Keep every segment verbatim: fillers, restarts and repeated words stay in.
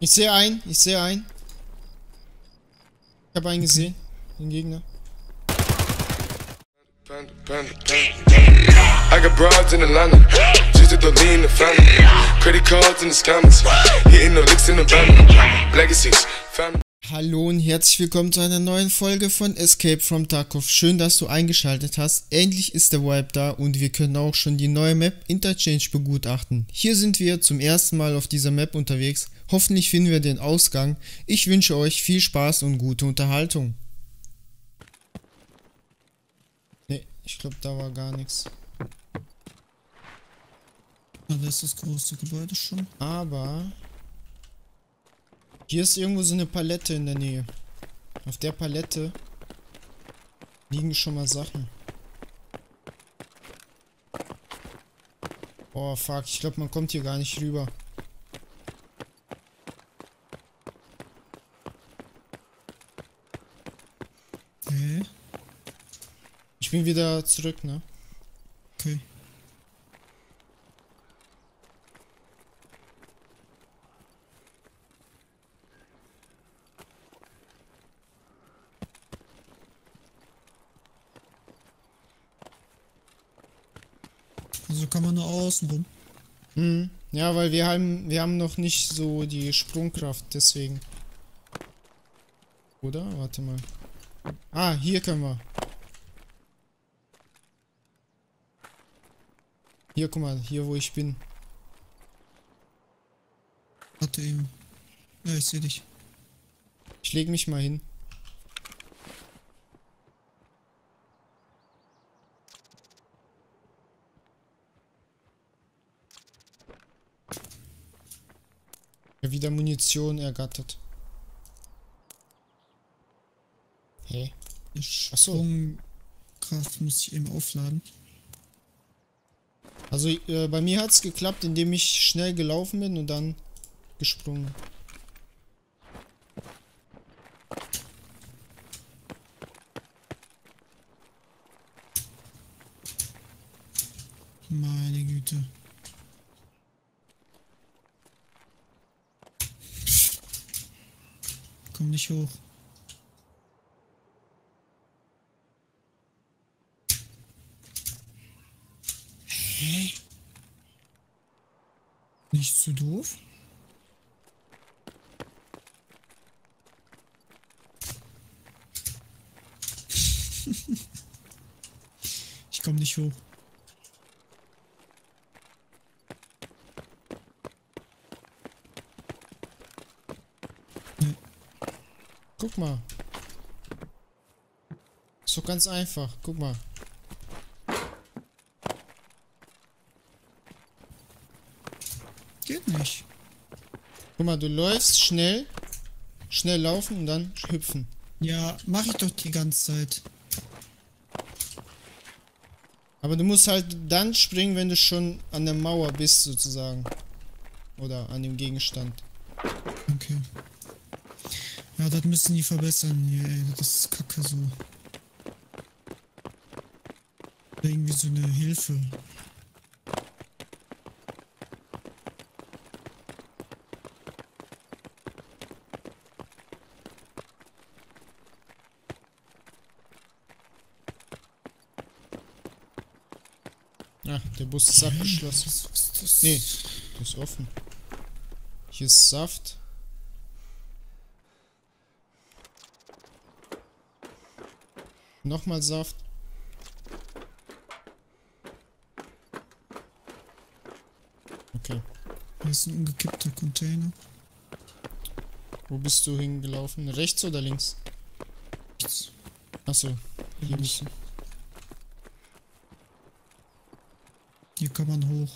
Ich sehe einen, ich sehe einen. Ich habe einen gesehen, den Gegner. Panda, panda, panda. I got broads in Atlanta, just to lean in the family. Credit cards in the scammers, hitting no licks in the van. Legacies, family. Hallo und herzlich willkommen zu einer neuen Folge von Escape from Tarkov. Schön, dass du eingeschaltet hast. Endlich ist der Wipe da und wir können auch schon die neue Map Interchange begutachten. Hier sind wir zum ersten Mal auf dieser Map unterwegs. Hoffentlich finden wir den Ausgang. Ich wünsche euch viel Spaß und gute Unterhaltung. Ne, ich glaube, da war gar nichts. Na, da ist das große Gebäude schon. Aber hier ist irgendwo so eine Palette in der Nähe. Auf der Palette liegen schon mal Sachen. Oh fuck, ich glaube, man kommt hier gar nicht rüber. Okay. Ich bin wieder zurück, ne? Okay. Also kann man nur außen rum. Mhm. Ja, weil wir haben, wir haben noch nicht so die Sprungkraft, deswegen. Oder? Warte mal. Ah, hier können wir. Hier, guck mal, hier wo ich bin. Warte eben. Ja, ich sehe dich. Ich leg mich mal hin. Ja, wieder Munition ergattert. Hä? Die Ach so. Sprungkraft muss ich eben aufladen. Also äh, bei mir hat's geklappt, indem ich schnell gelaufen bin und dann gesprungen. Meine Güte. Komm nicht hoch. Hä? Nicht zu doof? Ich komm nicht hoch. Nee. Guck mal. Ist doch ganz einfach. Guck mal. Geht nicht. Guck mal, du läufst schnell. Schnell laufen und dann hüpfen. Ja, mach ich doch die ganze Zeit. Aber du musst halt dann springen, wenn du schon an der Mauer bist, sozusagen. Oder an dem Gegenstand. Okay. Ja, das müssen die verbessern hier, ey. Das ist kacke so. Irgendwie so eine Hilfe. Ah, der Bus ist abgeschlossen. Was ist das? Nee, der ist offen. Hier ist Saft. Nochmal Saft. Okay. Hier ist ein umgekippter Container. Wo bist du hingelaufen? Rechts oder links? Nichts. Achso, hier bist du. Hier kann man hoch.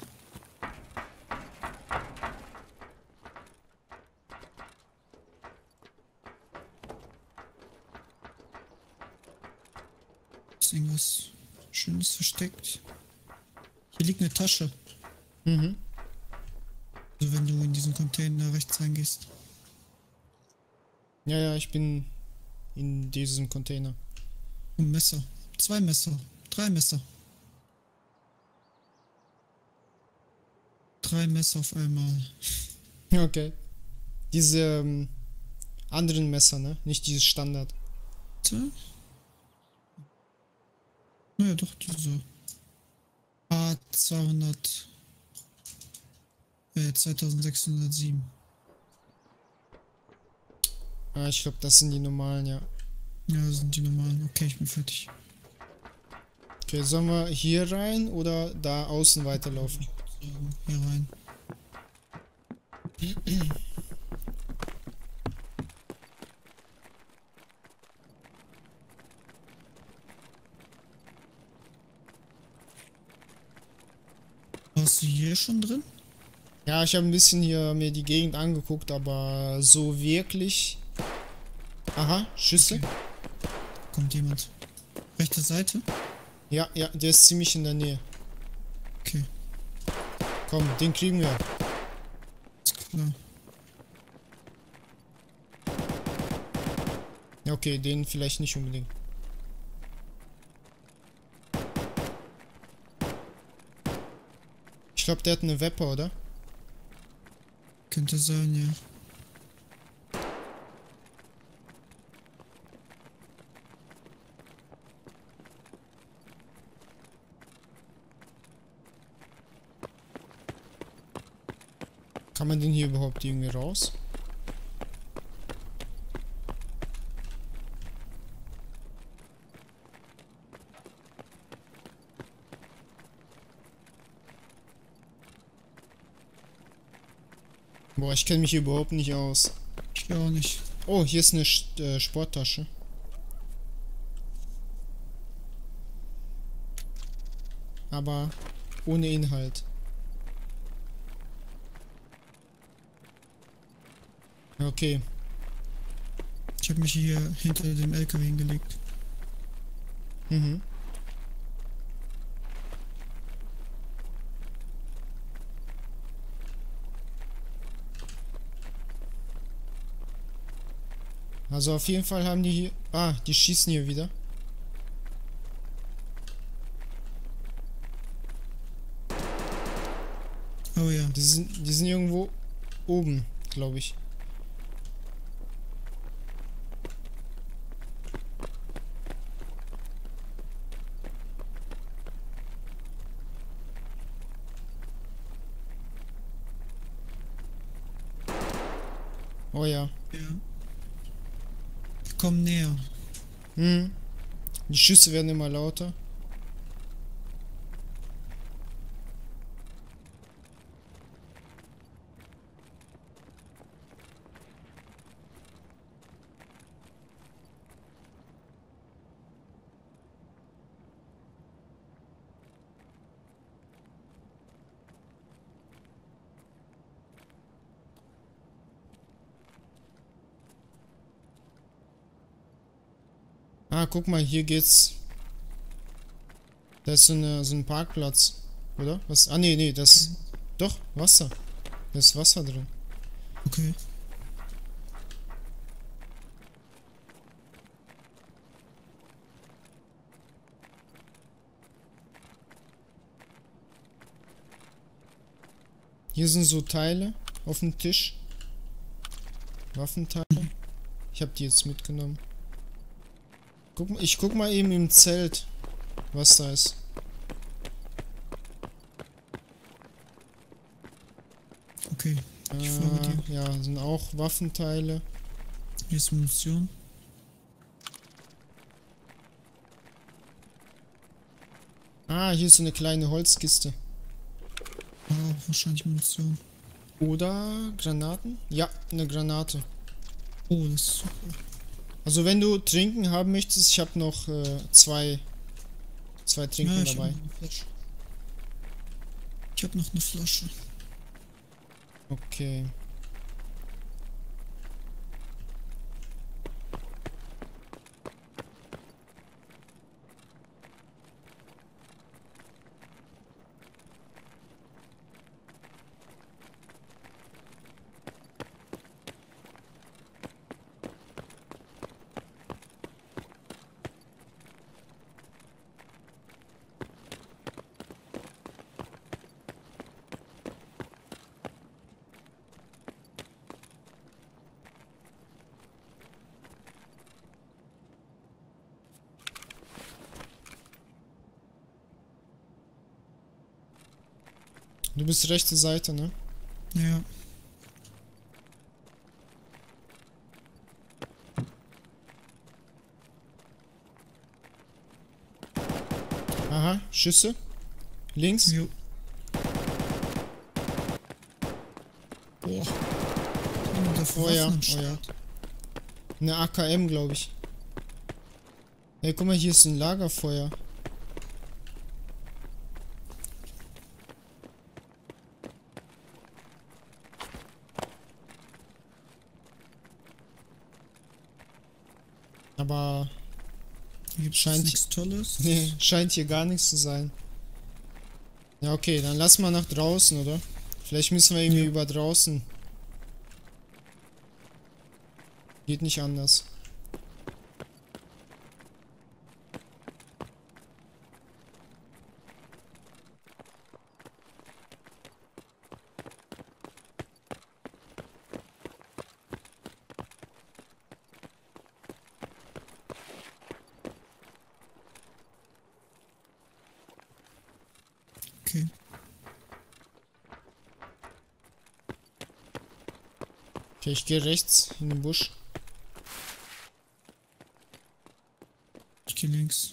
Ist irgendwas Schönes versteckt? Hier liegt eine Tasche. Mhm. Also wenn du in diesen Container rechts reingehst. Ja, ja, ich bin in diesem Container. Ein Messer. Zwei Messer. Drei Messer. Drei Messer auf einmal. Okay. Diese ähm, anderen Messer, ne? Nicht dieses Standard. So. Naja, doch, diese A zweihundert, äh, zweitausendsechshundertsieben. Ah, ich glaube, das sind die normalen, ja. Ja, das sind die normalen. Okay, ich bin fertig. Okay, sollen wir hier rein oder da außen weiterlaufen? So, hier rein. Warst du hier schon drin? Ja, ich habe ein bisschen hier mir die Gegend angeguckt, aber so wirklich... Aha, Schüsse. Okay. Kommt jemand. Rechte Seite? Ja, ja, der ist ziemlich in der Nähe. Okay, Komm, den kriegen wir. ist klar. Ja, okay, den vielleicht nicht unbedingt. Ich glaube, der hat eine Wepper, oder? Könnte sein, ja. Kann man den hier überhaupt irgendwie raus? Boah, ich kenne mich hier überhaupt nicht aus. Ich auch nicht. Oh, hier ist eine Sch- äh, Sporttasche. Aber ohne Inhalt. Okay. Ich habe mich hier hinter dem L K W hingelegt. Mhm. Also auf jeden Fall haben die hier... Ah, die schießen hier wieder. Oh ja. Die sind, die sind irgendwo oben, glaube ich. Oh ja. Ja. Komm näher. Hm. Die Schüsse werden immer lauter. Ah, guck mal, hier geht's. Da ist so, eine, so ein Parkplatz. Oder? Was? Ah, nee, nee, das. Doch, Wasser. Da ist Wasser drin. Okay. Hier sind so Teile auf dem Tisch. Waffenteile. Ich habe die jetzt mitgenommen. Guck, mal- ich guck mal eben im Zelt, was da ist. Okay. Ich folge dir. Äh, ja, sind auch Waffenteile. Hier ist Munition. Ah, hier ist so eine kleine Holzkiste. Ah, wahrscheinlich Munition. Oder Granaten? Ja, eine Granate. Oh, das ist super. Also wenn du Trinken haben möchtest, ich habe noch äh, zwei, zwei Trinken Ja, ich dabei. Hab noch eine Flasche. Ich habe noch eine Flasche. Okay. Du bist rechte Seite, ne? Ja. Aha, Schüsse. Links. Jo. Boah. Oh ja, oh ja. Eine A K M, glaube ich. Hey, guck mal, hier ist ein Lagerfeuer. Aber Hier gibt's scheint- nichts Tolles. nee, scheint hier gar nichts zu sein. Ja, okay, dann lass mal nach draußen, oder? Vielleicht müssen wir irgendwie Ja. über draußen. Geht nicht anders. Okay. Okay, ich gehe rechts in den Busch. Ich geh links.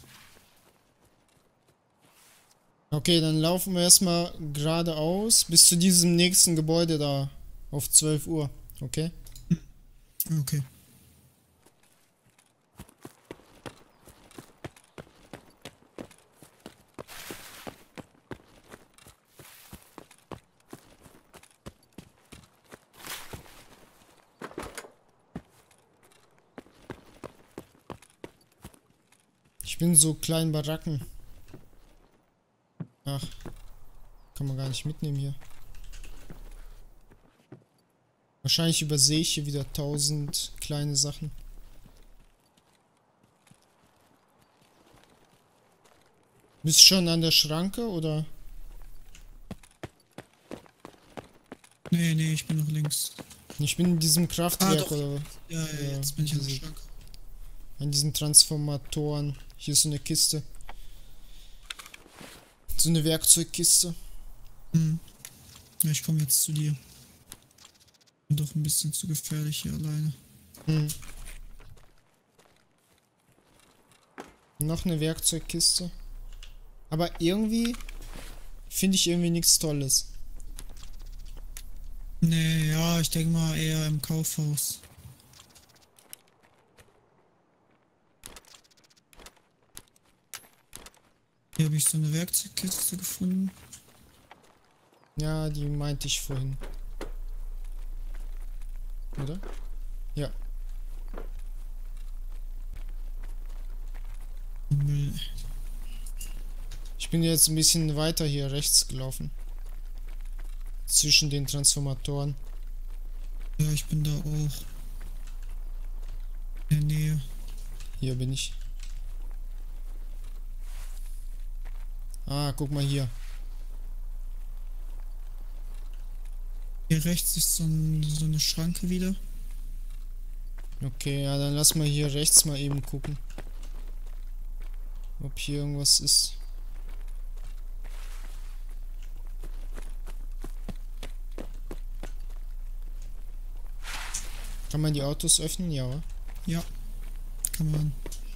Okay, dann laufen wir erstmal geradeaus bis zu diesem nächsten Gebäude da auf zwölf Uhr. Okay? Okay. Ich bin so kleinen Baracken. Ach, kann man gar nicht mitnehmen hier. Wahrscheinlich übersehe ich hier wieder tausend kleine Sachen. Bist schon an der Schranke oder? Nee, nee, ich bin noch links. Ich bin in diesem Kraftwerk doch. oder Ja, ja, Ja, jetzt bin ich an der diese- Schranke. an diesen Transformatoren. Hier ist so eine Kiste. So eine Werkzeugkiste. Hm. Ja, ich komme jetzt zu dir. Bin doch ein bisschen zu gefährlich hier alleine. Hm. Noch eine Werkzeugkiste. Aber irgendwie finde ich irgendwie nichts Tolles. Nee, ja, ich denke mal eher im Kaufhaus. Hier habe ich so eine Werkzeugkiste gefunden. Ja, die meinte ich vorhin. Oder? Ja. Müll. Ich bin jetzt ein bisschen weiter hier rechts gelaufen. Zwischen den Transformatoren. Ja, ich bin da auch. In der Nähe. Hier bin ich. Ah, guck mal hier. Hier rechts ist so, ein, so eine Schranke wieder. Okay, ja, dann lass mal hier rechts mal eben gucken. Ob hier irgendwas ist. Kann man die Autos öffnen? Ja, oder? Ja, kann man.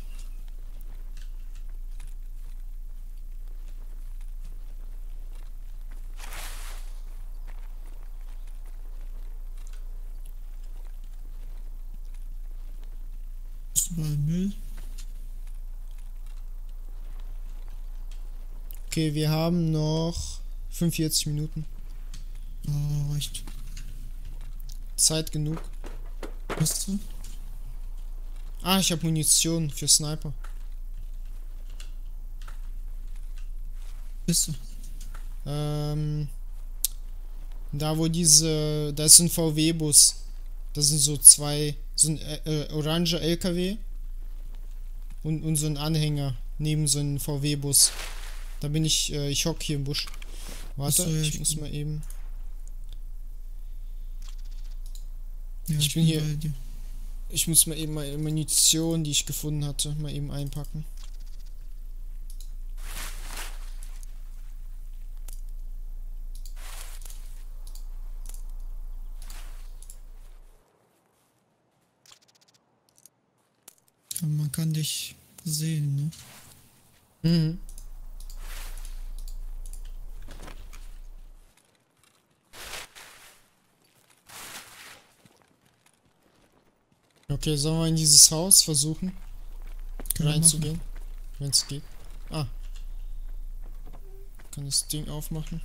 Ist überall Müll. Okay, wir haben noch fünfundvierzig Minuten. Oh, reicht. Zeit genug. Weißt du? Ah, ich habe Munition für Sniper. Bist du? Ähm, da wo diese, da ist so ein V W-Bus. Das sind so zwei, so ein äh, äh, oranger L K W und, und so ein Anhänger neben so einem V W-Bus. Da bin ich, äh, ich hock hier im Busch. Warte, Ach so, ja, ich ich muss bin- mal eben. Ja, Ich bin hier- bei dir. Ich muss mal eben meine Munition, die ich gefunden hatte, mal eben einpacken. Aber man kann dich sehen, ne? Mhm. Okay, sollen wir in dieses Haus versuchen Können wir reinzugehen? Wenn es geht. Ah. Kann das Ding aufmachen.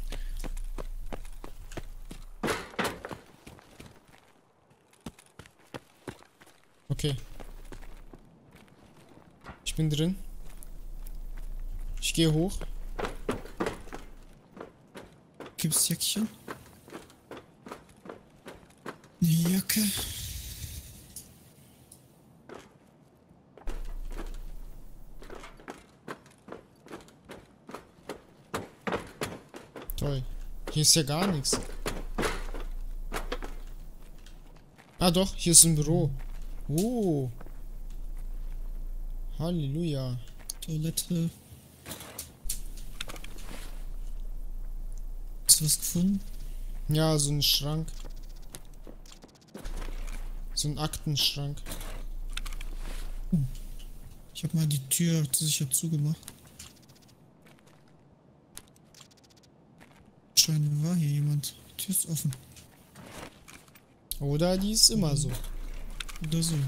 Okay. Ich bin drin. Ich gehe hoch. Gibt's Jäckchen? Eine Jacke. Toll. Hier ist ja gar nichts. Ah doch, hier ist ein Büro. Oh. Halleluja. Toilette. Hast du was gefunden? Ja, so ein Schrank. So ein Aktenschrank. Ich habe mal die Tür sicher zugemacht. Scheinbar war hier jemand. Die Tür ist offen. Oder die ist immer so. Oder so.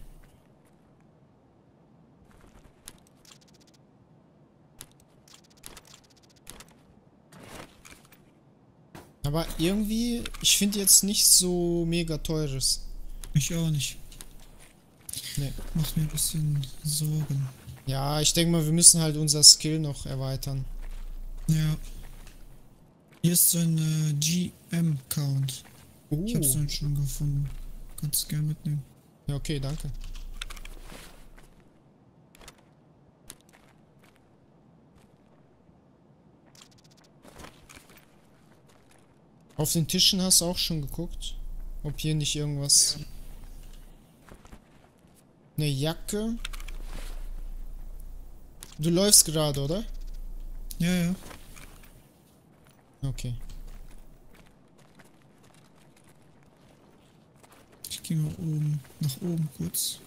Aber irgendwie, ich finde jetzt nichts so mega teures. Ich auch nicht. Nee. Macht mir ein bisschen Sorgen. Ja, ich denke mal, wir müssen halt unser Skill noch erweitern. Ja. Hier ist so ein äh, G M-Count. Uh. Ich habe so einen schon gefunden. Kannst du gerne mitnehmen. Ja, okay, danke. Auf den Tischen hast du auch schon geguckt, ob hier nicht irgendwas... Eine Jacke. Du läufst gerade, oder? Ja, ja. Okay. Ich gehe mal oben, nach oben kurz.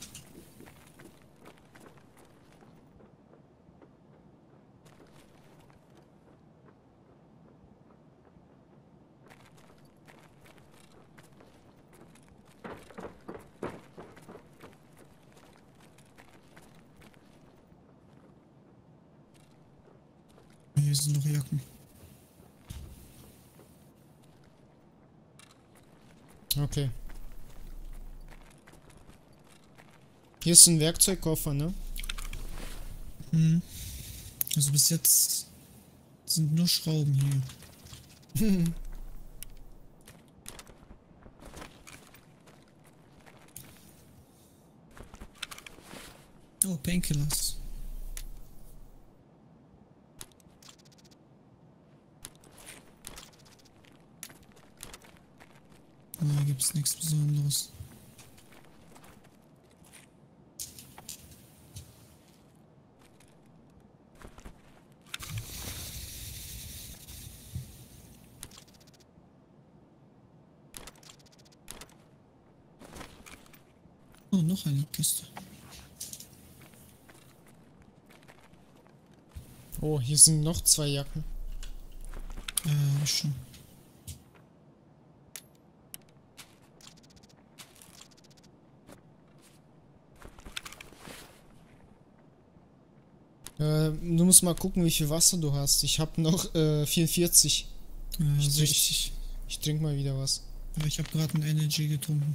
Hier sind noch Jacken. Okay. Hier ist ein Werkzeugkoffer, ne? Hm. Also bis jetzt sind nur Schrauben hier. Oh, Painkillers. Da gibt's nichts Besonderes. Oh, noch eine Kiste. Oh, hier sind noch zwei Jacken. Äh, schon. Äh, du musst mal gucken, wie viel Wasser du hast. Ich habe noch äh, vierundvierzig. Äh, Ich, sechzig. ich trinke mal wieder was. Aber ich habe gerade ein Energy getrunken.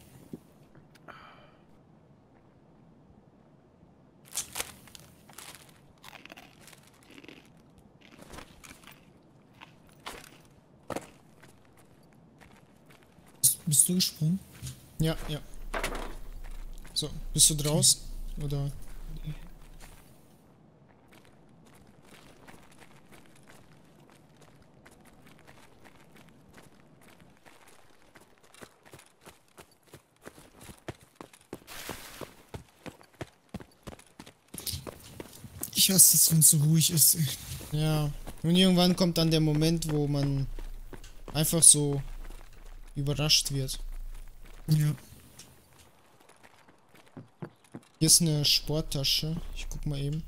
Bist du gesprungen? Ja, ja. So, bist du draußen? Oder? Ich hasse es, wenn es so ruhig ist. Ey. Ja. Und irgendwann kommt dann der Moment, wo man einfach so überrascht wird. Ja. Hier ist eine Sporttasche. Ich guck mal eben.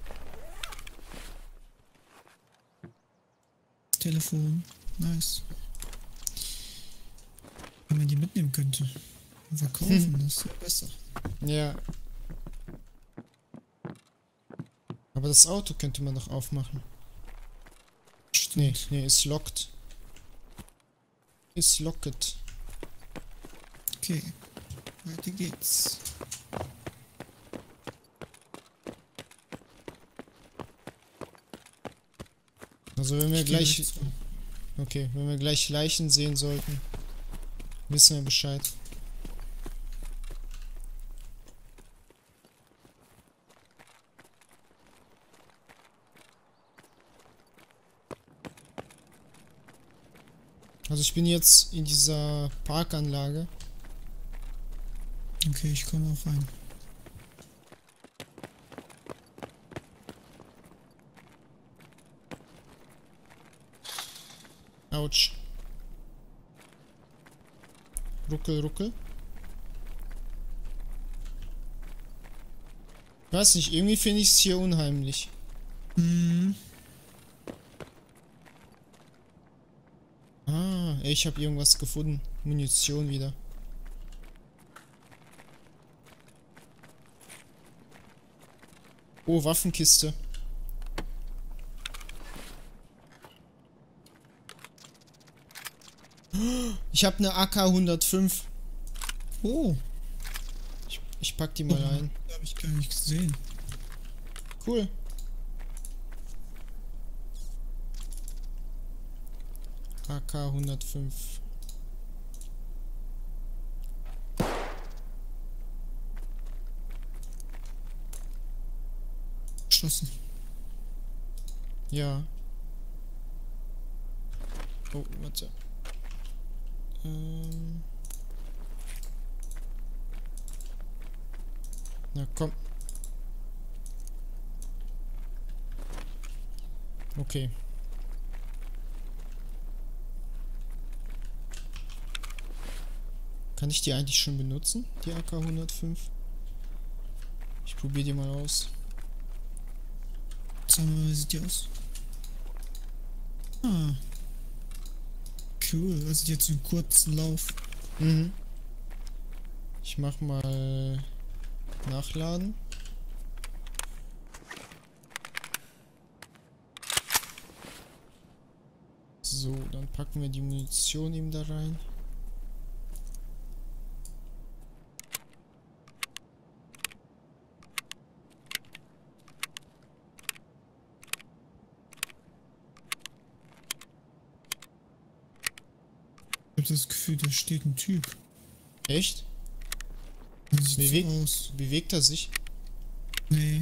Telefon. Nice. Wenn man die mitnehmen könnte. Und verkaufen, hm. das wäre besser. Ja. Aber das Auto könnte man doch aufmachen. Nee, nee, ist locked. Ist locked. Okay. Weiter geht's. Also wenn wir gleich... Okay, wenn wir gleich Leichen sehen sollten, wissen wir Bescheid. Also ich bin jetzt in dieser Parkanlage. Okay, ich komme auch rein. Autsch. Ruckel, ruckel. Ich weiß nicht, irgendwie finde ich es hier unheimlich. Mhm. Ah, ich habe irgendwas gefunden. Munition wieder. Oh, Waffenkiste. Ich habe eine A K hundertfünf. Oh. Ich, ich pack die mal oh, ein. Habe ich gar nicht gesehen. Cool. A K hundertfünf. Geschossen. Ja. Oh, warte. Ähm. Na komm. Okay. Kann ich die eigentlich schon benutzen, die A K hundertfünf? Ich probiere die mal aus. Sag mal, wie sieht die aus? Ah. Cool, also jetzt einen kurzen Lauf. Mhm. Ich mach mal nachladen. So, dann packen wir die Munition eben da rein. Ich habe das Gefühl, da steht ein Typ. Echt? Das sieht Bewegt, so aus. bewegt er sich? Nee.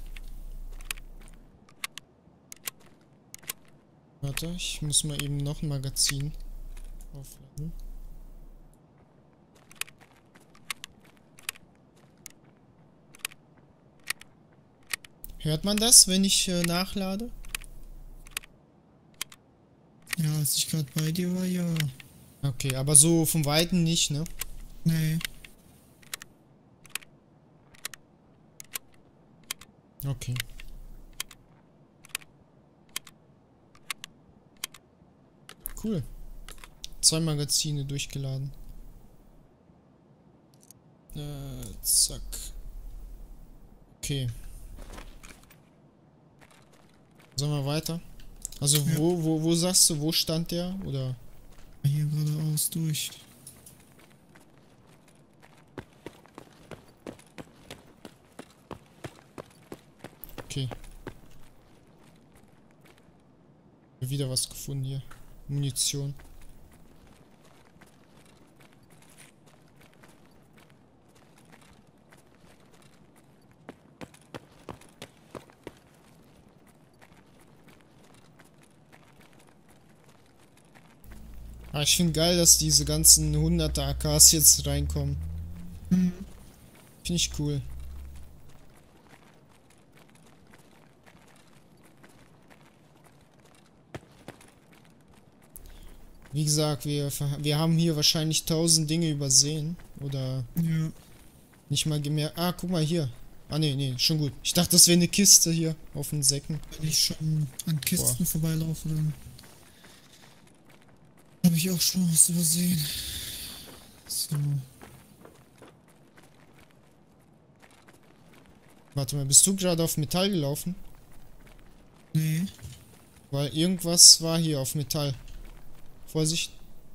Warte, ich muss mal eben noch ein Magazin aufladen. Hört man das, wenn ich äh, nachlade? Ja, als ich gerade bei dir war, ja. Okay, aber so vom Weiten nicht, ne? Nee. Okay. Cool. Zwei Magazine durchgeladen. Äh, zack. Okay. Sollen wir weiter? Also Ja. wo, wo, wo sagst du, wo stand der? Oder? Hier geradeaus durch. Okay. Wieder was gefunden hier. Munition. Ah, ich finde geil, dass diese ganzen hunderter A Ks jetzt reinkommen. Mhm. Finde ich cool. Wie gesagt, wir, wir haben hier wahrscheinlich tausend Dinge übersehen. Oder Ja. Nicht mal gemerkt. Ah, guck mal hier. Ah, nee, nee, schon gut. Ich dachte, das wäre eine Kiste hier auf den Säcken. Wenn ich schon an Kisten Boah. vorbeilaufe, dann habe ich auch schon was übersehen. So. Warte mal, bist du gerade auf Metall gelaufen? Nee. Weil irgendwas war hier auf Metall. Vorsicht.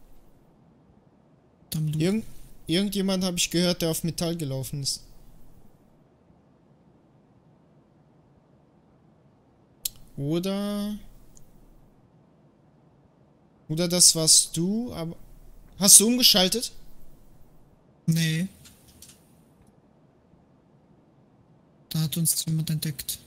Dann du. Irgend irgendjemand habe ich gehört, der auf Metall gelaufen ist. Oder... Oder das warst du, aber... Hast du umgeschaltet? Nee. Da hat uns jemand entdeckt.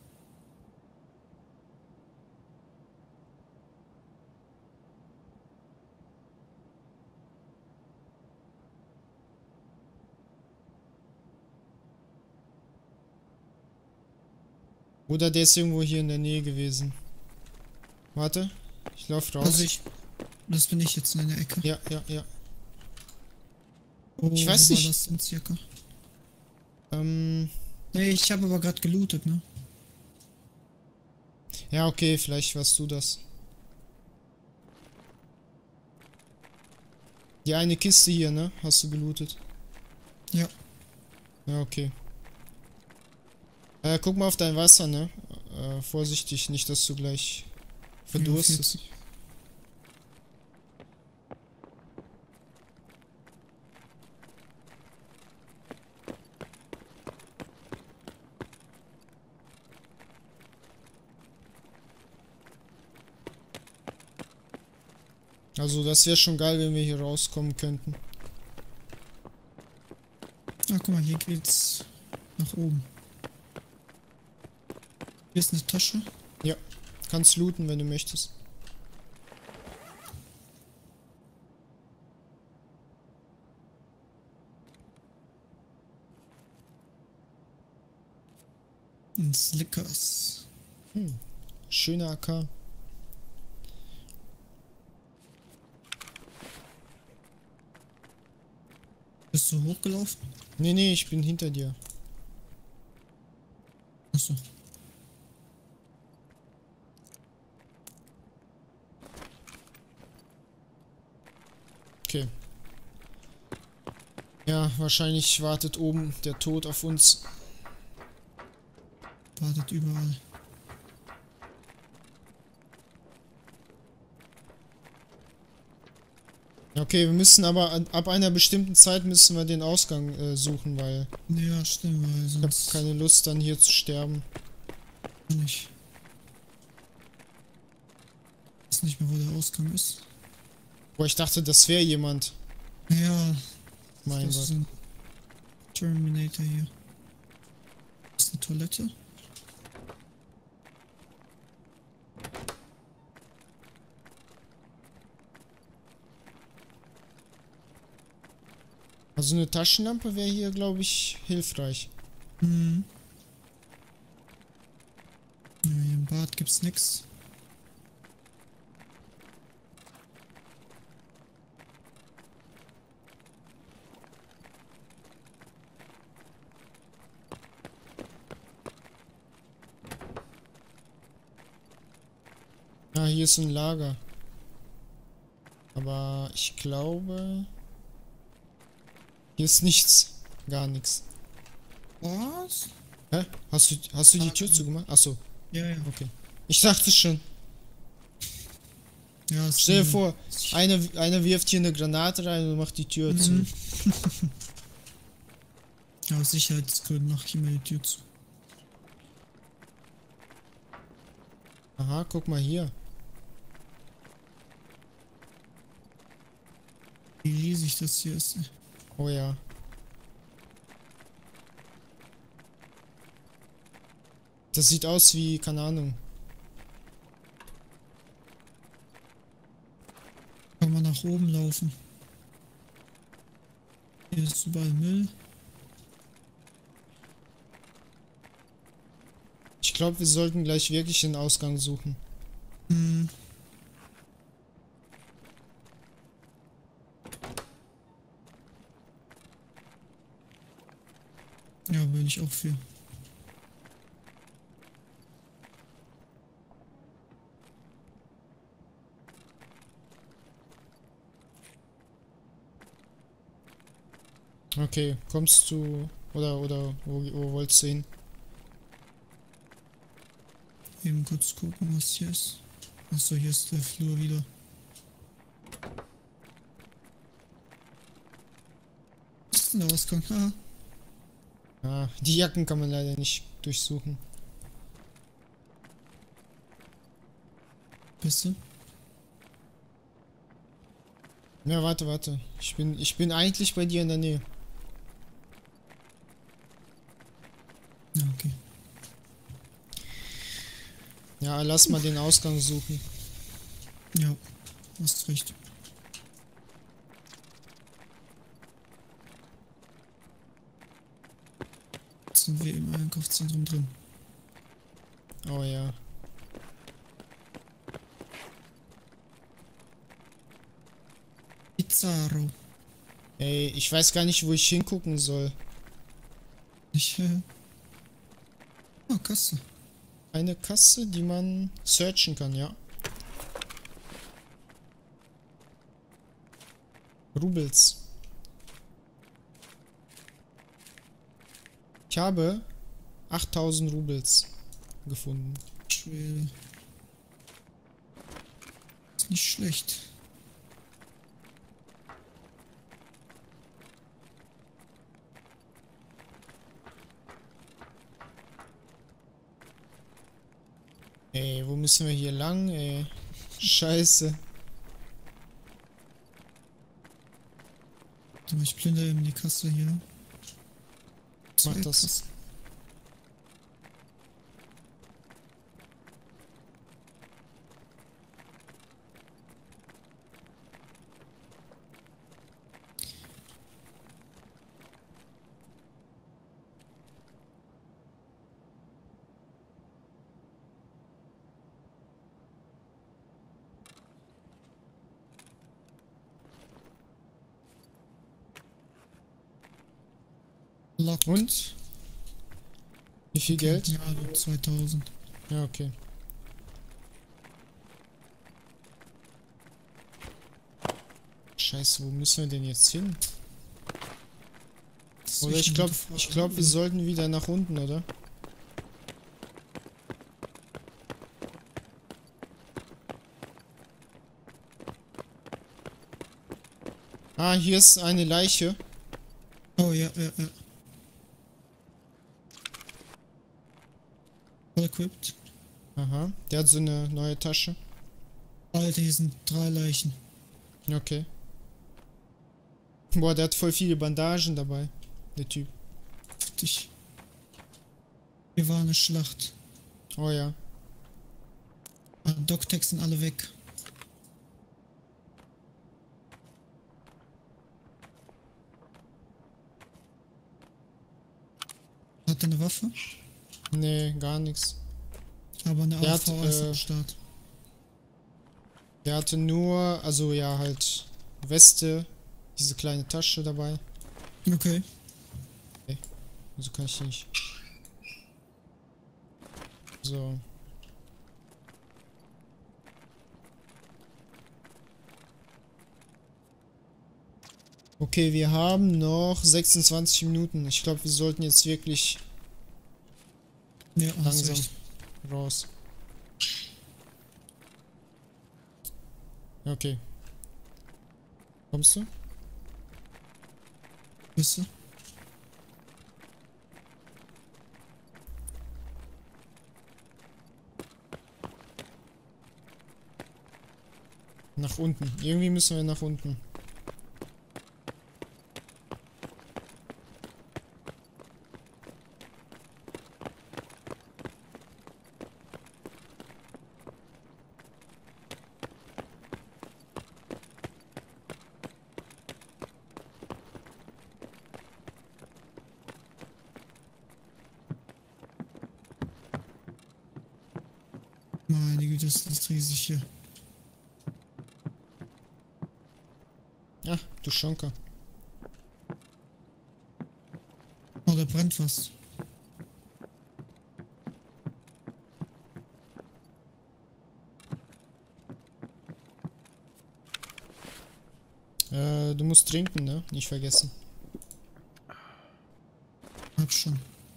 Oder der ist irgendwo hier in der Nähe gewesen. Warte, ich lauf raus. Also ich. Das bin ich jetzt in der Ecke. Ja, ja, ja. Oh, Ich weiß wo nicht. war das denn circa? Ähm... Nee, ich habe aber gerade gelootet, ne? Ja, okay, vielleicht warst du das. Die eine Kiste hier, ne? Hast du gelootet? Ja. Ja, okay. Äh, guck mal auf dein Wasser, ne? Äh, vorsichtig, nicht, dass du gleich verdurstest. vierzig. Also, das wäre schon geil, wenn wir hier rauskommen könnten. Ah, guck mal, hier geht's nach oben. Hier ist eine Tasche. Ja, kannst looten, wenn du möchtest. Und Slickers. Hm, schöner A K. Bist du hochgelaufen? Nee, nee, ich bin hinter dir. Achso. Okay. Ja, wahrscheinlich wartet oben der Tod auf uns. Wartet überall. Okay, wir müssen aber an, ab einer bestimmten Zeit müssen wir den Ausgang äh, suchen, weil Ja, stimmt, weil ich habe sonst keine Lust dann hier zu sterben. nicht. Ich weiß nicht mehr, wo der Ausgang ist. Boah, ich dachte, das wäre jemand. Ja, Mein das Gott. ist ein Terminator hier. Das ist eine Toilette. Also eine Taschenlampe wäre hier, glaube ich, hilfreich. Hm. Ja, hier im Bad gibt's nix. Ah, hier ist ein Lager. Aber ich glaube... Hier ist nichts. Gar nichts. Was? Hä? Hast du, hast du die Tür zugemacht? Achso, Ja, ja. okay. Ich dachte schon. Ja, ist Stell dir eine- vor, einer, einer wirft hier eine Granate rein und macht die Tür zu. Mhm. Ja, aus Sicherheitsgründen mach ich immer die Tür zu. Aha, guck mal hier. Wie riesig das hier ist. Oh ja. Das sieht aus wie, keine Ahnung. Kann man nach oben laufen. Hier ist überall Müll. Ich glaube, wir sollten gleich wirklich den Ausgang suchen. Hm. Ja, bin ich auch für. Okay, kommst du... Oder, oder, wo, wo wolltest du hin? Eben kurz gucken, was hier ist. Achso, hier ist der Flur wieder. Was ist denn der Ausgang? Ah, Ah, die Jacken kann man leider nicht durchsuchen. bist du? Ja, warte, warte. Ich bin, ich bin eigentlich bei dir in der Nähe. Ja, okay. Ja, lass mal den Ausgang suchen. Ja, hast recht. Jetzt sind wir im Einkaufszentrum drin. Oh ja. Pizarro. Ey, ich weiß gar nicht, wo ich hingucken soll. Ich, äh... Oh, Kasse. Eine Kasse, die man searchen kann, ja. Rubels. Ich habe achttausend Rubels gefunden. Schwede. Ist nicht schlecht. Ey, wo müssen wir hier lang, ey? Scheiße. Warte mal, ich plündere eben die Kasse hier. Mach Zwei das. Kassen. Lock. Und? Wie viel Okay, Geld? Ja, so zweitausend. Ja, okay. Scheiße, wo müssen wir denn jetzt hin? Das ist Oder echt ich eine glaube, gute Frage. ich glaube, wir sollten wieder nach unten, oder? Ah, hier ist eine Leiche. Oh, ja, ja, ja. Voll equipped. Aha, der hat so eine neue Tasche. Alter, hier sind drei Leichen. Okay. Boah, der hat voll viele Bandagen dabei. Der Typ. Dich. Hier war eine Schlacht. Oh ja. Ah, Doc-Tags sind alle weg. Hat er eine Waffe? Nee, gar nichts. Aber eine Der A hat, V ist äh, am Start. Der hatte nur, also ja, halt Weste, diese kleine Tasche dabei. Okay. Also kann ich nicht. So. Okay, wir haben noch sechsundzwanzig Minuten. Ich glaube, wir sollten jetzt wirklich Ja, hast langsam recht. raus. Okay. Kommst du? Bist du? Nach unten. Irgendwie müssen wir nach unten. Meine Güte, das ist riesig hier. Ah, du Schonker. Oh, der brennt was. Äh, du musst trinken, ne? Nicht vergessen. Hab schon.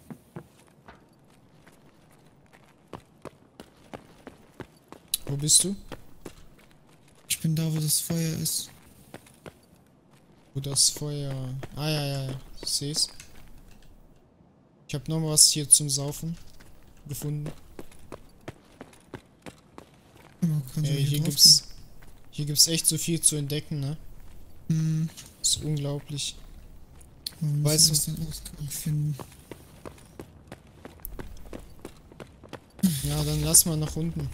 Wo bist du? Ich bin da, wo das Feuer ist. Wo das Feuer... Ah, ja, ja, ja. Ich seh's. Ich hab noch was hier zum Saufen gefunden. Ja, kann Ey, hier drauf gibt's... Hier gibt's echt so viel zu entdecken, ne? gehen. Hm. Das ist unglaublich. Wir Weißt müssen du- erst den Ausgang finden. Ja, dann lass mal nach unten.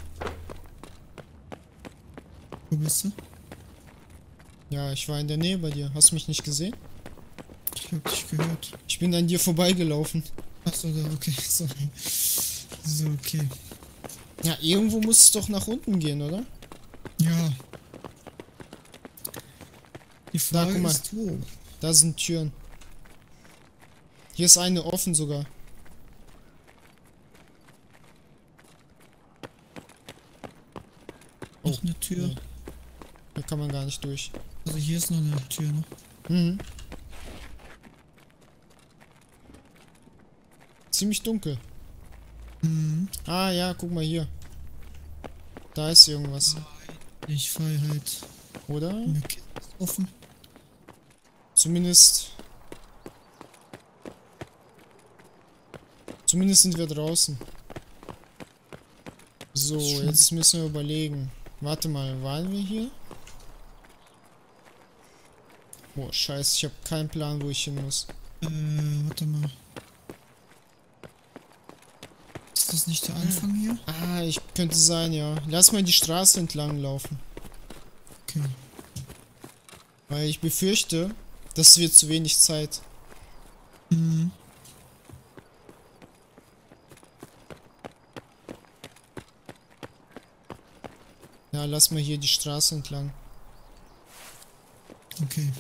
Wo bist du? Ja, ich war in der Nähe bei dir. Hast du mich nicht gesehen? Ich hab dich gehört. Ich bin an dir vorbeigelaufen. Achso, da, okay, sorry. So, okay. Ja, irgendwo muss es doch nach unten gehen, oder? Ja. Die Frage guck mal. ist wo? Da sind Türen. Hier ist eine offen sogar. Oh, Noch eine Tür. nee. Hier kann man gar nicht durch. Also hier ist noch eine Tür noch. Mhm. Ziemlich dunkel. Mhm. Ah ja, guck mal hier. Da ist irgendwas, Ich Freiheit. oder? Eine Kiste ist offen. Zumindest... Zumindest sind wir draußen. So, Schon. jetzt müssen wir überlegen. Warte mal, waren wir hier? Boah, scheiße, ich habe keinen Plan, wo ich hin muss. Äh, warte mal. Ist das nicht der Anfang hier? Ah, ich könnte sein, ja. Lass mal die Straße entlang laufen. Okay. Weil ich befürchte, das wird zu wenig Zeit. Mhm. Ja, lass mal hier die Straße entlang. Okay.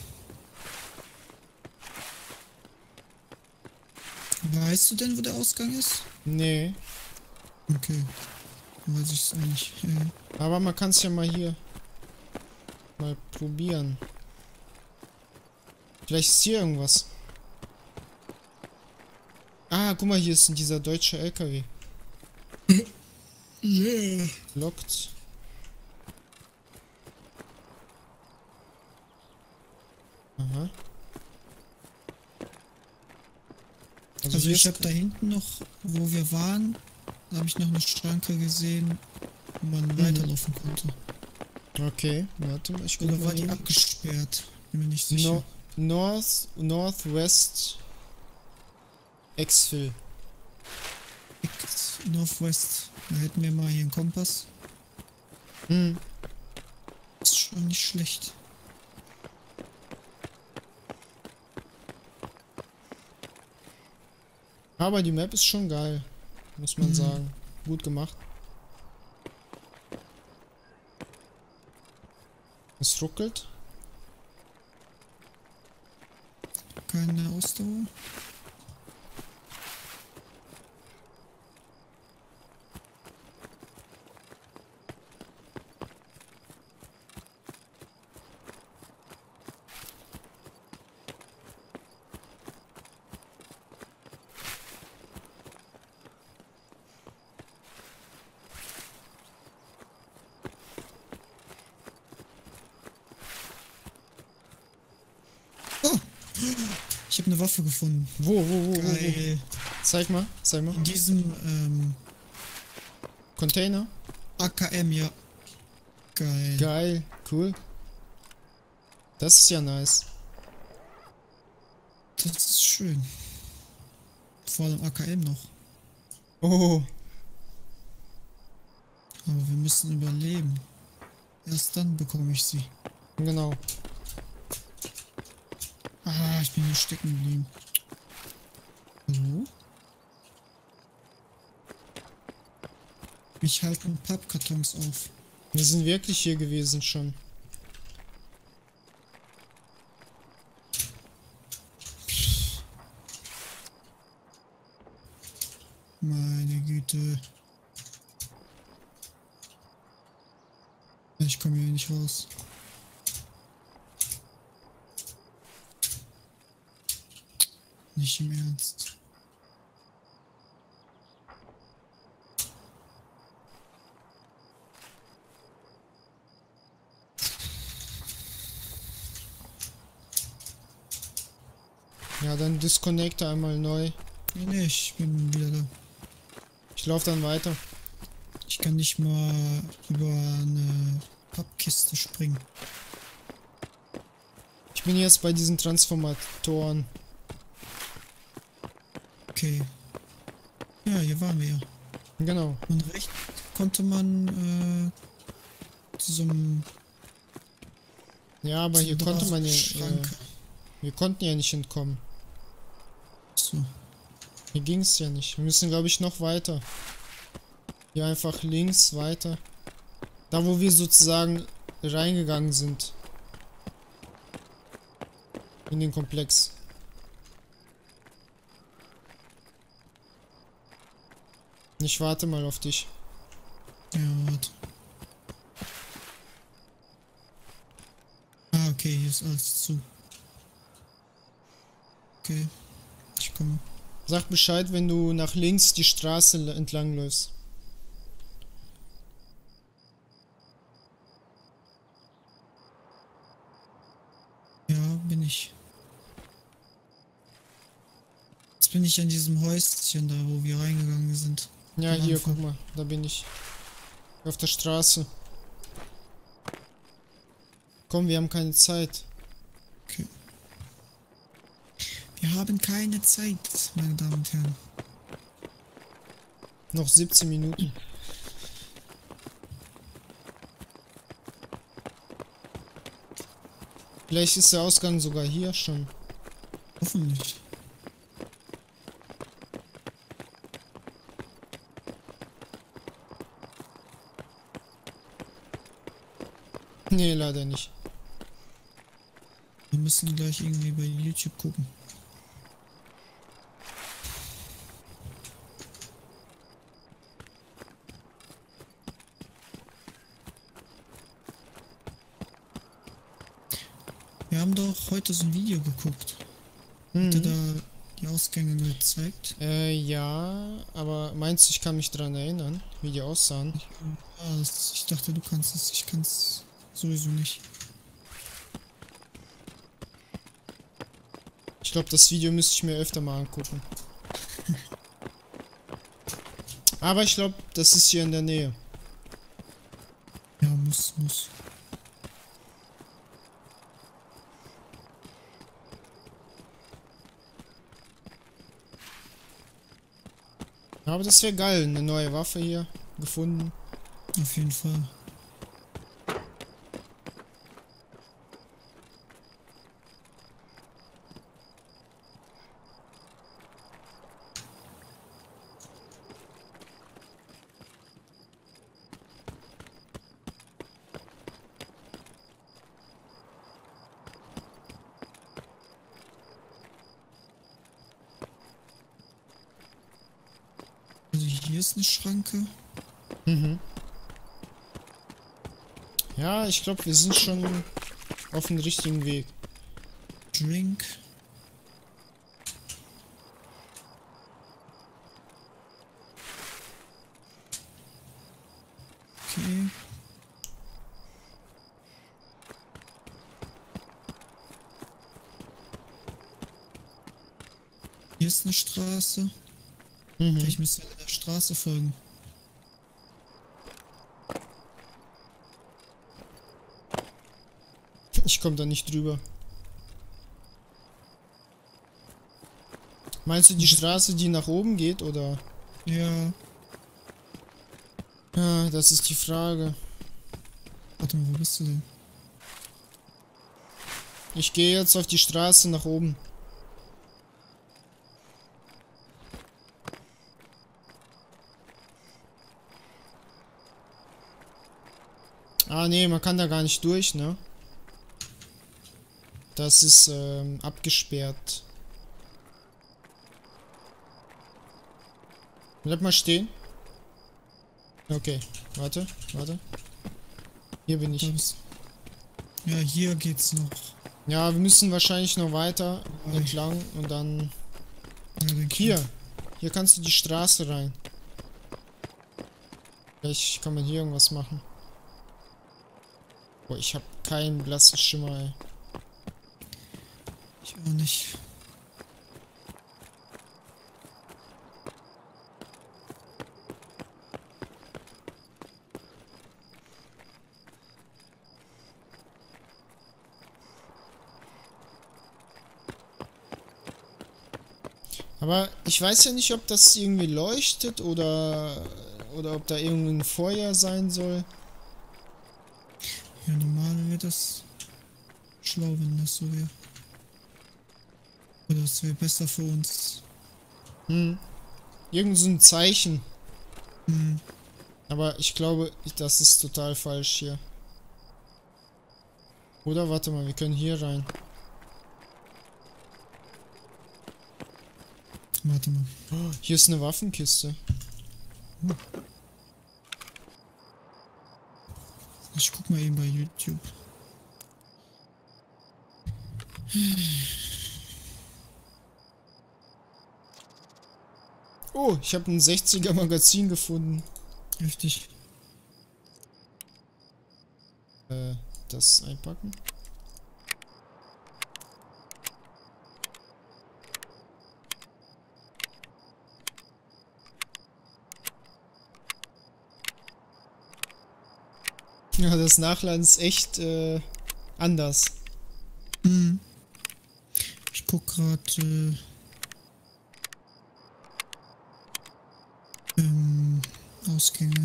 Weißt du denn, wo der Ausgang ist? Nee, Okay. Dann weiß ich es eigentlich. Äh, aber man kann es ja mal hier mal probieren. Vielleicht ist hier irgendwas. Ah, guck mal, hier ist dieser deutsche L K W. yeah. Lockt. Aha. Also, Also hier ich ist- habe da hinten noch, wo wir waren, da habe ich noch eine Schranke gesehen, wo man Mhm. weiterlaufen konnte. Okay, warte mal, ich guck Oder mal war die hier. abgesperrt? Bin mir nicht sicher. No North, Northwest Exfil. X, Northwest. Da hätten wir mal hier einen Kompass. Hm. Ist schon nicht schlecht. Aber die Map ist schon geil, muss man Mhm. sagen. Gut gemacht. Es ruckelt. Keine Ausdauer. Oh! Ich habe eine Waffe gefunden. Wo, wo, wo, wo, wo? Geil. Zeig mal, zeig mal. In diesem ähm, Container. A K M, ja. Geil. Geil, cool. Das ist ja nice. Das ist schön. Vor allem A K M noch. Oh, Aber wir müssen überleben. Erst dann bekomme ich sie. genau. Ah, ich bin hier stecken geblieben. Hallo? Mich halten Pappkartons auf. Wir sind wirklich hier gewesen schon. Meine Güte. Ich komme hier nicht raus. Nicht im Ernst. Ja, dann disconnecte einmal neu. Nee, nee, ich bin wieder da. Ich laufe dann weiter. Ich kann nicht mal über eine Pappkiste springen. Ich bin jetzt bei diesen Transformatoren. Okay. Ja, hier waren wir ja. Genau. Und rechts konnte man äh, zu so einem... Ja, aber hier konnte man ja... Äh, Schrank. wir konnten ja nicht entkommen. So. Hier ging es ja nicht. Wir müssen, glaube ich, noch weiter. Hier einfach links weiter. Da, wo wir sozusagen reingegangen sind. In den Komplex. Ich warte mal auf dich. Ja, warte. Ah, okay, hier ist alles zu. Okay, ich komme. Sag Bescheid, wenn du nach links die Straße entlang läufst. Ja, bin ich. Jetzt bin ich an diesem Häuschen da, wo wir reingegangen sind. Ja, Am hier, Anfang. guck mal. Da bin ich. Auf der Straße. Komm, wir haben keine Zeit. Okay. Wir haben keine Zeit, meine Damen und Herren. Noch siebzehn Minuten. Vielleicht ist der Ausgang sogar hier schon. Hoffentlich. Nee, leider nicht. Wir müssen gleich irgendwie bei YouTube gucken. Wir haben doch heute so ein Video geguckt. Hat er Mhm. da die Ausgänge gezeigt? Äh, ja, aber meinst du, ich kann mich dran erinnern, wie die aussahen? Ah, das, ich dachte, du kannst es. Ich kann es sowieso nicht. Ich glaube, das Video müsste ich mir öfter mal angucken. Aber ich glaube, das ist hier in der Nähe. Ja, muss, muss. Aber das wäre geil, eine neue Waffe hier gefunden. Auf jeden Fall. Also hier ist eine Schranke. Mhm. Ja, ich glaube, wir sind schon auf dem richtigen Weg. Drink. Okay. Hier ist eine Straße. Mhm. Ich müsste der Straße folgen. Ich komme da nicht drüber. Meinst du die Straße, die nach oben geht, oder? Ja. Ja, das ist die Frage. Warte mal, wo bist du denn? Ich gehe jetzt auf die Straße nach oben. Ah, nee, man kann da gar nicht durch, ne? Das ist ähm, abgesperrt. Bleib mal stehen. Okay, warte, warte. Hier bin ich. Ja, hier geht's noch. Ja, wir müssen wahrscheinlich noch weiter Oi. entlang und dann... Ja, denke Hier, hier kannst du die Straße rein. Vielleicht kann man hier irgendwas machen. Boah, ich hab keinen blassen Schimmer, ey. ich auch nicht. Aber ich weiß ja nicht, ob das irgendwie leuchtet oder oder ob da irgendwie ein Feuer sein soll. Ja, normal wäre das schlau, wenn das so wäre. Oder das wäre besser für uns. Hm. Irgend so ein Zeichen. Hm. Aber ich glaube, das ist total falsch hier. Oder warte mal, wir können hier rein. Warte mal. Oh, hier ist eine Waffenkiste. Ich guck mal eben bei YouTube. Oh, ich habe ein sechziger Magazin gefunden. Heftig. Äh, das einpacken. Ja, das Nachladen ist echt äh, anders. Hm. Ich guck grad äh, ähm, Ausgänge.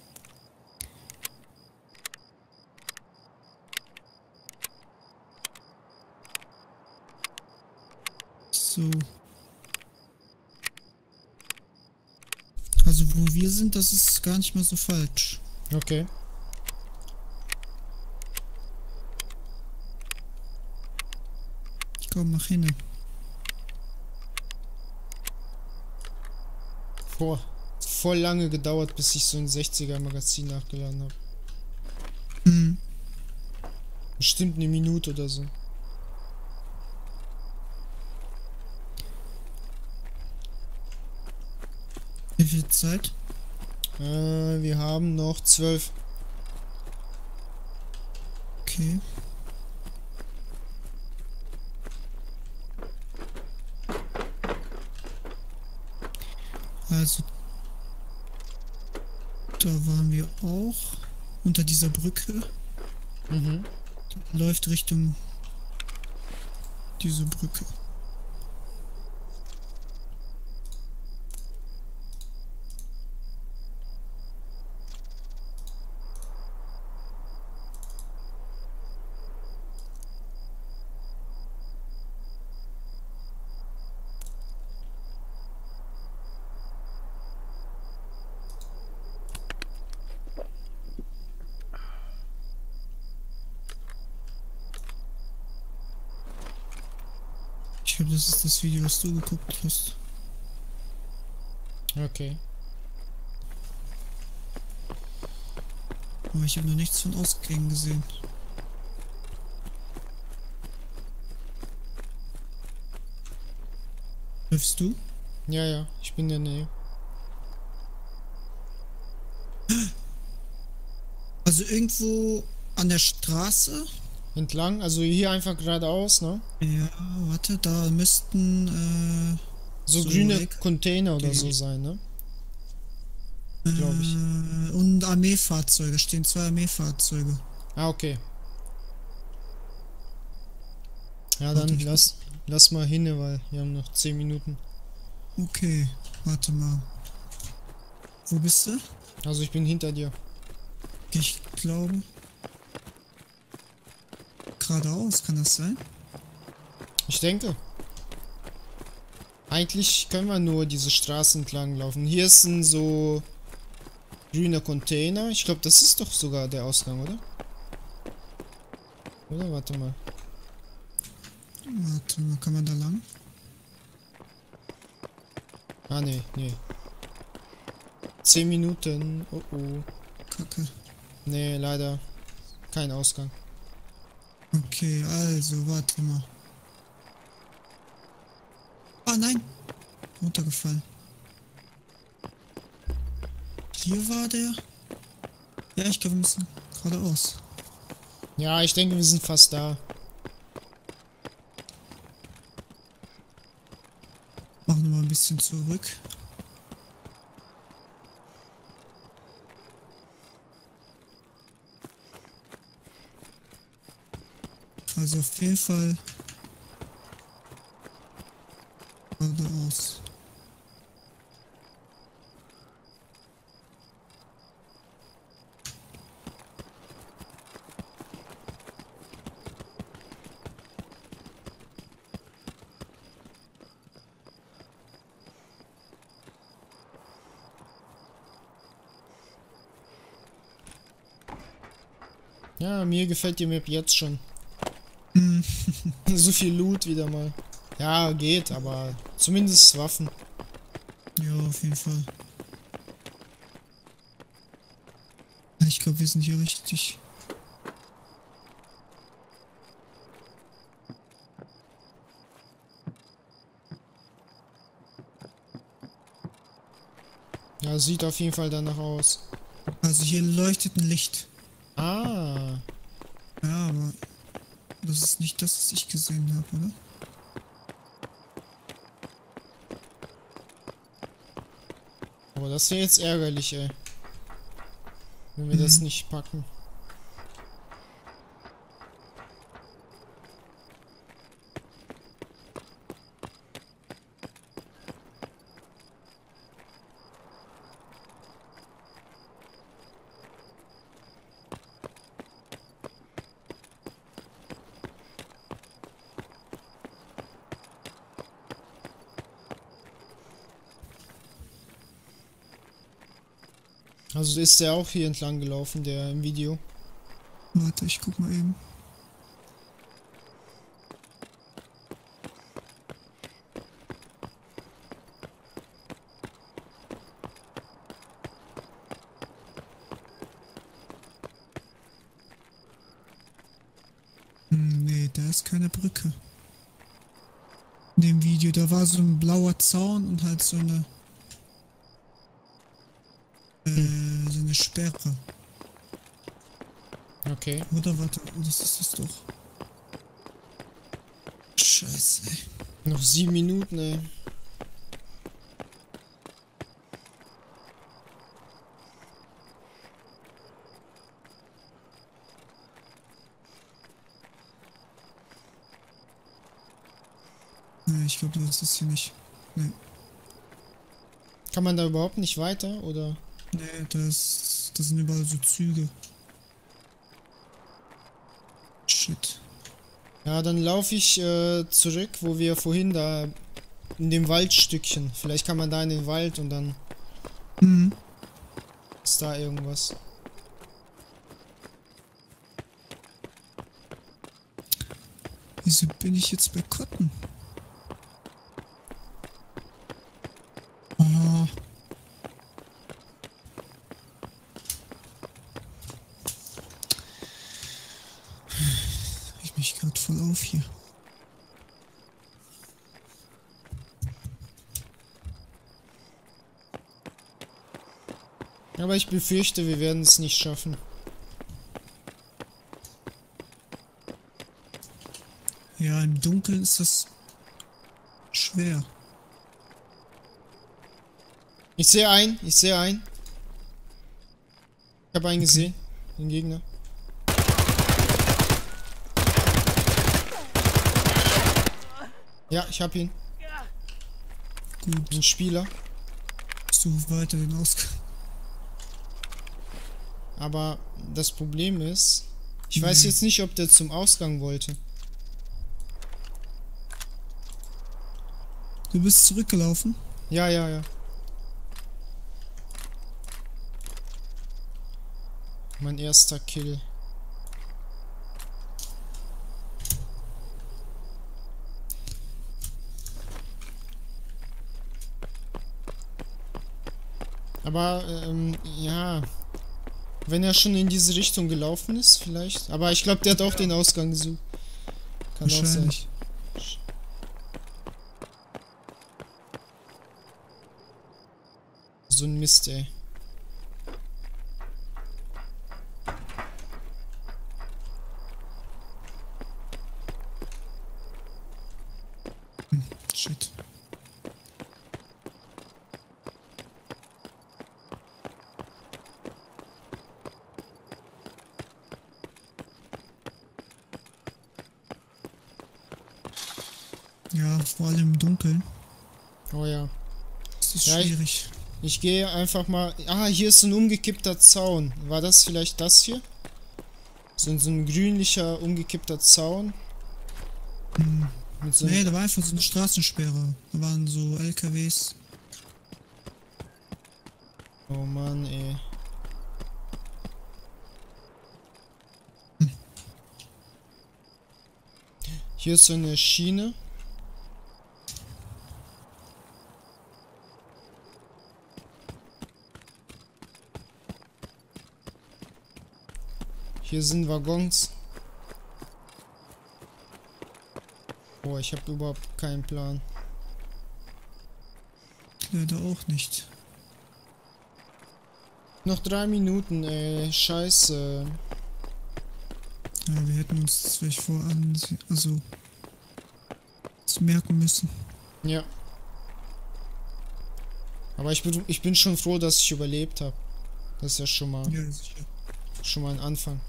So. Also wo wir sind, das ist gar nicht mal so falsch. Okay. Komm, mach hin. Boah, voll lange gedauert, bis ich so ein sechziger Magazin nachgeladen habe. Hm. Bestimmt eine Minute oder so. Wie viel Zeit? Äh, wir haben noch zwölf. Okay. Also, da waren wir auch unter dieser Brücke. Mhm. Läuft Richtung diese Brücke. Ich glaube, das ist das Video, was du geguckt hast. Okay. Aber ich habe noch nichts von Ausgängen gesehen. Läufst du? Ja, ja, ich bin in der Nähe. Also irgendwo an der Straße? Entlang, also hier einfach geradeaus, ne? Ja, warte, da müssten äh, So, So grüne Eck- Container oder die- so sein, ne? Glaub ich. äh, und Armeefahrzeuge, stehen zwei Armeefahrzeuge. Ah, okay. Ja, Warte, dann ich lass, lass mal hin, weil wir haben noch zehn Minuten. Okay, warte mal. Wo bist du? Also ich bin hinter dir. Ich glaube. Geradeaus, kann das sein? Ich denke. Eigentlich können wir nur diese Straße entlang laufen. Hier ist ein so grüner Container. Ich glaube, das ist doch sogar der Ausgang, oder? Oder? Warte mal. Warte mal, kann man da lang? Ah, nee, nee. Zehn Minuten. Oh oh. Kacke. Nee, leider. Kein Ausgang. Okay, also, warte mal. Ah, nein. Runtergefallen. Hier war der. Ja, ich glaube, wir müssen geradeaus. Ja, ich denke, wir sind fast da. Machen wir mal ein bisschen zurück. Also auf jeden Fall geradeaus. Ja, mir gefällt die Map jetzt schon. Hm. So viel Loot wieder mal. Ja, geht, aber zumindest Waffen. Ja, auf jeden Fall. Ich glaube, wir sind hier richtig. Ja, sieht auf jeden Fall danach aus. Also hier leuchtet ein Licht. Ah. Ja, aber das ist nicht das, was ich gesehen habe, oder? Aber das wäre jetzt ärgerlich, ey. Wenn wir das Mhm. nicht packen. Also ist der auch hier entlang gelaufen, der im Video. Warte, ich guck mal eben. Hm, nee, da ist keine Brücke. In dem Video, da war so ein blauer Zaun und halt so eine äh, so eine Sperre. Okay. Oder warte, oh, das ist das doch. Scheiße, ey. Noch sieben Minuten, ey. Nee, ich glaube, das ist hier nicht. Nee, Kann man da überhaupt nicht weiter, oder? nee, das, das sind überall so Züge. Shit. Ja, dann laufe ich äh, zurück, wo wir vorhin da in dem Waldstückchen. Vielleicht kann man da in den Wald und dann Mhm. ist da irgendwas. Wieso bin ich jetzt bei Kotten? Oh. Ich mich gerade voll auf hier. Aber ich befürchte, wir werden es nicht schaffen. Ja, im Dunkeln ist das schwer. Ich sehe einen, ich sehe einen. Ich habe einen Okay. gesehen, den Gegner. Ja, ich habe ihn. Gut, Den Spieler. ich suche weiter den Ausgang. Aber das Problem ist, ich weiß Nee. jetzt nicht, ob der zum Ausgang wollte. Du bist zurückgelaufen? Ja, ja, ja. Mein erster Kill. Aber, ähm, ja. Wenn er schon in diese Richtung gelaufen ist, vielleicht. Aber ich glaube, der hat auch den Ausgang gesucht. Kann auch sein. Wahrscheinlich. So ein Mist, ey. Shit. Ja, vor allem im Dunkeln. Oh ja. Das ist Ja, ich- schwierig. Ich gehe einfach mal... Ah, hier ist so ein umgekippter Zaun. War das vielleicht das hier? So ein, so ein grünlicher, umgekippter Zaun. Hm. Mit so Nee, einem... da war einfach so eine Straßensperre. Da waren so L K Ws. Oh Mann, ey. Hier ist so eine Schiene. Hier sind Waggons. Boah, ich habe überhaupt keinen Plan. Leider auch nicht. Noch drei Minuten, ey. Scheiße. Ja, wir hätten uns das vielleicht voran, also das merken müssen. Ja. Aber ich bin, ich bin schon froh, dass ich überlebt habe. Das ist ja schon mal, Ja, sicher. schon mal ein Anfang.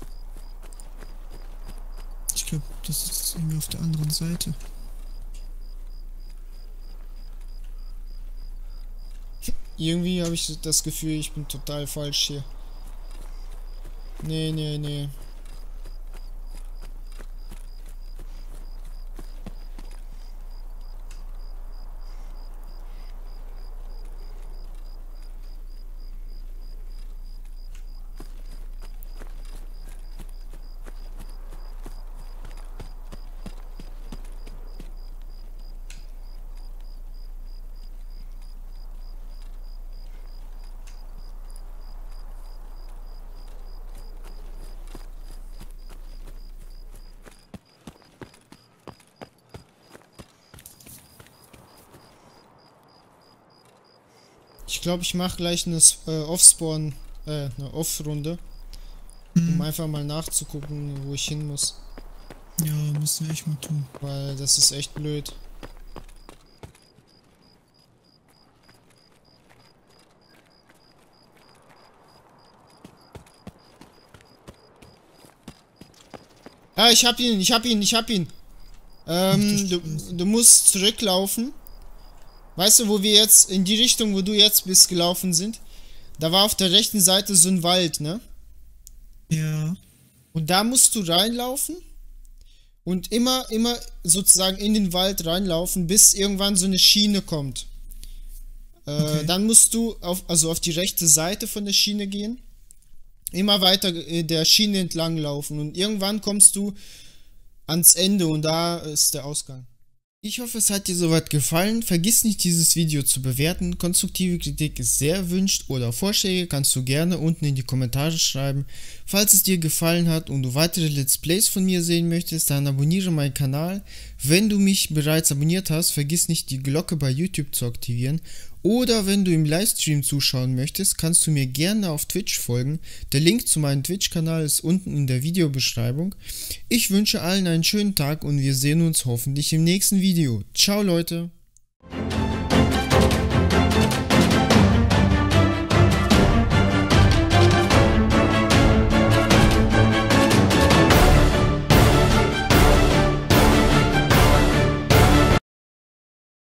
Ich glaube, das ist irgendwie auf der anderen Seite. Irgendwie habe ich das Gefühl, ich bin total falsch hier. Nee, nee, nee. Ich glaube, ich mache gleich eine äh, Off-Spawn, äh, eine Off-Runde, um Hm. einfach mal nachzugucken, wo ich hin muss. Ja, müssen wir echt mal tun. Weil das ist echt blöd. Ah, ich hab ihn, ich hab ihn, ich hab ihn. Ähm, du, du musst zurücklaufen. Weißt du, wo wir jetzt, in die Richtung, wo du jetzt bist, gelaufen sind? Da war auf der rechten Seite so ein Wald, ne? Ja, Und da musst du reinlaufen und immer, immer sozusagen in den Wald reinlaufen, bis irgendwann so eine Schiene kommt. Äh, Okay. Dann musst du auf, also auf die rechte Seite von der Schiene gehen, immer weiter äh, der Schiene entlang laufen und irgendwann kommst du ans Ende und da ist der Ausgang. Ich hoffe, es hat dir soweit gefallen. Vergiss nicht, dieses Video zu bewerten. Konstruktive Kritik ist sehr erwünscht oder Vorschläge kannst du gerne unten in die Kommentare schreiben. Falls es dir gefallen hat und du weitere Let's Plays von mir sehen möchtest, dann abonniere meinen Kanal. Wenn du mich bereits abonniert hast, vergiss nicht, die Glocke bei YouTube zu aktivieren. Oder wenn du im Livestream zuschauen möchtest, kannst du mir gerne auf Twitch folgen. Der Link zu meinem Twitch-Kanal ist unten in der Videobeschreibung. Ich wünsche allen einen schönen Tag und wir sehen uns hoffentlich im nächsten Video. Ciao Leute!